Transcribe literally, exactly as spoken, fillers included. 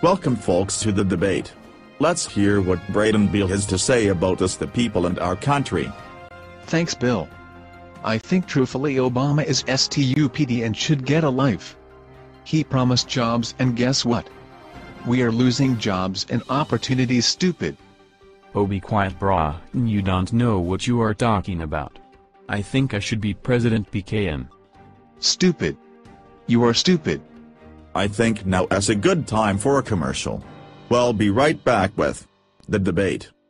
Welcome folks to the debate. Let's hear what Braden Beal has to say about us the people and our country. Thanks, Bill. I think truthfully Obama is stupid and should get a life. He promised jobs and guess what? We are losing jobs and opportunities, stupid. Oh, be quiet, brah, you don't know what you are talking about. I think I should be President B K M. Stupid. You are stupid. I think now is a good time for a commercial. We'll be right back with the debate.